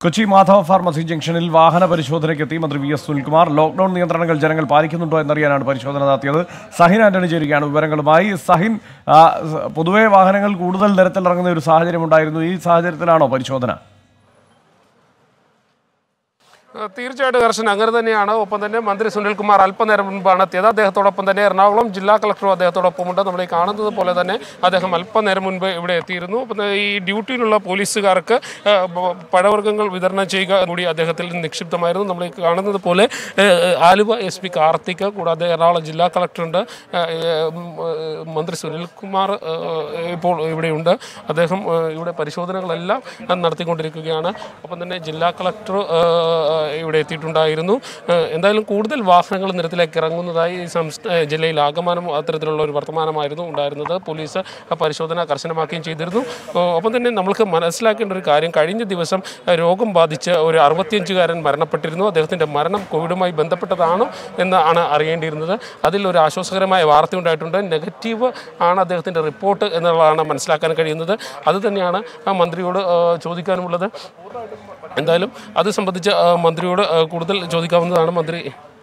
Kochi Madhava pharmacy ജംഗ്ഷനിൽ വാഹന പരിശോധനയ്ക്കെത്തി മന്ത്രി വി.എസ്. സുനിൽകുമാർ. ലോക്ഡൌൺ നിയന്ത്രണങ്ങൾ ജനങ്ങൾ പാലിക്കുന്നുണ്ടോ എന്നറിയാനാണ് പരിശോധന നടത്തിയത്. സഹിൻ ആന്റണി ചേരുകയാണ് വിവരങ്ങളുമായി. സഹിൻ, പൊതുവെ വാഹനങ്ങൾ കൂടുതൽ നിരത്തിലിറങ്ങുന്ന ഒരു സാഹചര്യം ഉണ്ടായിരുന്നു. ഈ സാഹചര്യത്തിലാണോ പരിശോധന? തീർച്ചയായിട്ടും ദർശൻ അങ്ങനെ തന്നെയാണ്. ഒപ്പം തന്നെ മന്ത്രി സുനിൽകുമാർ അല്പനേരം മുൻപാണ് എത്തിയത്. അദ്ദേഹത്തോടൊപ്പം തന്നെ എറണാകുളം ജില്ലാ കളക്ടറും അദ്ദേഹത്തോടൊപ്പമുണ്ട്. നമ്മൾ ഈ കാണുന്നത് പോലെ തന്നെ അദ്ദേഹം അല്പനേരം മുൻപ് ഇവിടെ എത്തിയിരുന്നു. അപ്പം ഈ ഡ്യൂട്ടിയിലുള്ള പോലീസുകാർക്ക് പഴവർഗ്ഗങ്ങൾ വിതരണം ചെയ്യുക കൂടി അദ്ദേഹത്തിൽ നിക്ഷിപ്തമായിരുന്നു. നമ്മൾ ഈ കാണുന്നത് പോലെ ആലുവ SP കാർത്തിക്, കൂടാതെ എറണാകുളം ജില്ലാ കളക്ടറുണ്ട്, മന്ത്രി സുനിൽകുമാർ ഇപ്പോൾ ഇവിടെയുണ്ട്. അദ്ദേഹം ഇവിടെ പരിശോധനകളെല്ലാം നടത്തിക്കൊണ്ടിരിക്കുകയാണ്. ഒപ്പം തന്നെ ജില്ലാ കളക്ടർ ഇവിടെ എത്തിയിട്ടുണ്ടായിരുന്നു. എന്തായാലും കൂടുതൽ വാഹനങ്ങൾ നിരത്തിലേക്ക് ഇറങ്ങുന്നതായി ജില്ലയിൽ ആകമാനം അത്തരത്തിലുള്ള ഒരു വർത്തമാനമായിരുന്നു ഉണ്ടായിരുന്നത്. പോലീസ് പരിശോധന കർശനമാക്കുകയും ചെയ്തിരുന്നു. ഒപ്പം തന്നെ നമ്മൾക്ക് മനസ്സിലാക്കേണ്ട ഒരു കാര്യം, കഴിഞ്ഞ ദിവസം രോഗം ബാധിച്ച് ഒരു 65-കാരൻ മരണപ്പെട്ടിരുന്നു. അദ്ദേഹത്തിൻ്റെ മരണം കോവിഡുമായി ബന്ധപ്പെട്ടതാണോ എന്നാണ് അറിയേണ്ടിയിരുന്നത്. അതിൽ ഒരു ആശ്വാസകരമായ വാർത്ത ഉണ്ടായിട്ടുണ്ട്. നെഗറ്റീവ് ആണ് അദ്ദേഹത്തിൻ്റെ റിപ്പോർട്ട് എന്നുള്ളതാണ് മനസ്സിലാക്കാൻ കഴിയുന്നത്. അത് തന്നെയാണ് മന്ത്രിയോട് ചോദിക്കാനുള്ളത്. എന്തായാലും അത് സംബന്ധിച്ച് മന്ത്രിയോട് കൂടുതൽ ചോദിക്കാവുന്നതാണ്. മന്ത്രി,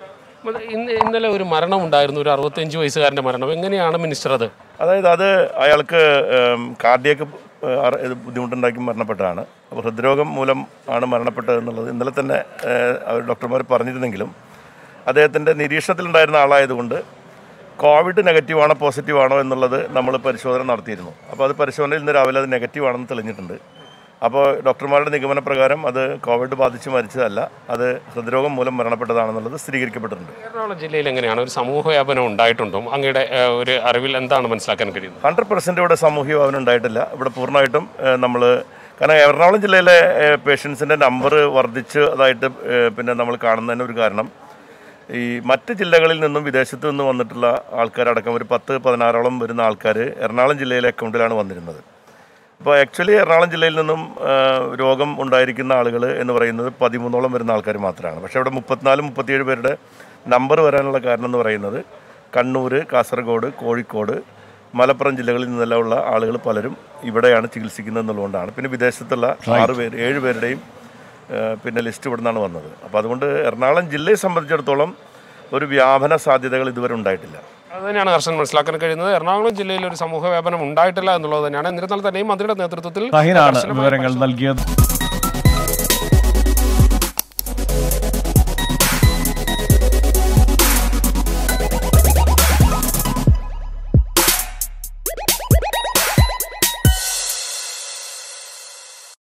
ഇന്നലെ ഒരു മരണം ഉണ്ടായിരുന്നു, ഒരു 65 വയസ്സുകാരൻ്റെ മരണം. എങ്ങനെയാണ് മിനിസ്റ്റർ അത്? അതായത് അത് അയാൾക്ക് കാർഡിയക്ക് ബുദ്ധിമുട്ടുണ്ടാക്കി മരണപ്പെട്ടതാണ്. അപ്പോൾ ഹൃദ്രോഗം മൂലം ആണ് മരണപ്പെട്ടതെന്നുള്ളത് ഇന്നലെ തന്നെ ഡോക്ടർമാർ പറഞ്ഞിരുന്നെങ്കിലും അദ്ദേഹത്തിൻ്റെ നിരീക്ഷണത്തിലുണ്ടായിരുന്ന ആളായതുകൊണ്ട് കോവിഡ് നെഗറ്റീവാണോ പോസിറ്റീവാണോ എന്നുള്ളത് നമ്മൾ പരിശോധന നടത്തിയിരുന്നു. അപ്പോൾ അത് പരിശോധനയിൽ ഇന്ന് രാവിലെ അത് നെഗറ്റീവാണെന്ന് തെളിഞ്ഞിട്ടുണ്ട്. അപ്പോൾ ഡോക്ടർമാരുടെ നിഗമന പ്രകാരം അത് കോവിഡ് ബാധിച്ച് മരിച്ചതല്ല, അത് ഹൃദ്രോഗം മൂലം മരണപ്പെട്ടതാണെന്നുള്ളത് സ്ഥിരീകരിക്കപ്പെട്ടിട്ടുണ്ട്. എറണാകുളം ജില്ലയിൽ എങ്ങനെയാണ് ഒരു സമൂഹ വ്യാപനം ഉണ്ടായിട്ടുണ്ടോ? അങ്ങയുടെ ഒരു അറിവിൽ എന്താണ് മനസ്സിലാക്കാൻ കഴിയുന്നത്? 100% ഇവിടെ സാമൂഹ്യ വ്യാപനം ഉണ്ടായിട്ടില്ല. ഇവിടെ പൂർണ്ണമായിട്ടും നമ്മൾ, കാരണം എറണാകുളം ജില്ലയിലെ പേഷ്യൻസിൻ്റെ നമ്പർ വർദ്ധിച്ചതായിട്ട് പിന്നെ നമ്മൾ കാണുന്നതിന് ഒരു കാരണം, ഈ മറ്റ് ജില്ലകളിൽ നിന്നും വിദേശത്തു നിന്നും വന്നിട്ടുള്ള ആൾക്കാരടക്കം ഒരു 10-16ഓളം വരുന്ന ആൾക്കാർ എറണാകുളം ജില്ലയിലെ അക്കൗണ്ടിലാണ് വന്നിരുന്നത്. അപ്പോൾ ആക്ച്വലി എറണാകുളം ജില്ലയിൽ നിന്നും രോഗം ഉണ്ടായിരിക്കുന്ന ആളുകൾ എന്ന് പറയുന്നത് 13ഓളം വരുന്ന ആൾക്കാർ മാത്രമാണ്. പക്ഷേ ഇവിടെ 34-37 പേരുടെ നമ്പർ വരാനുള്ള കാരണം എന്ന് പറയുന്നത് കണ്ണൂർ, കാസർഗോഡ്, കോഴിക്കോട്, മലപ്പുറം ജില്ലകളിൽ നിന്നെല്ലാം ഉള്ള ആളുകൾ പലരും ഇവിടെയാണ് ചികിത്സിക്കുന്നത് എന്നുള്ളതുകൊണ്ടാണ്. പിന്നെ വിദേശത്തുള്ള 7 പേരുടെയും പിന്നെ ലിസ്റ്റ് ഇവിടെ നിന്നാണ് വന്നത്. അപ്പോൾ അതുകൊണ്ട് എറണാകുളം ജില്ലയെ സംബന്ധിച്ചിടത്തോളം ഒരു വ്യാപന സാധ്യതകൾ ഇതുവരെ ഉണ്ടായിട്ടില്ല. അത് തന്നെയാണ് കർശനം മനസ്സിലാക്കാൻ കഴിയുന്നത്. എറണാകുളം ജില്ലയിൽ ഒരു സമൂഹ വ്യാപനം ഉണ്ടായിട്ടില്ല എന്നുള്ളത് തന്നെയാണ്. എന്നിരുന്നാൽ തന്നെയും മന്ത്രിയുടെ നേതൃത്വത്തിൽ വിവരങ്ങൾ നൽകിയത്.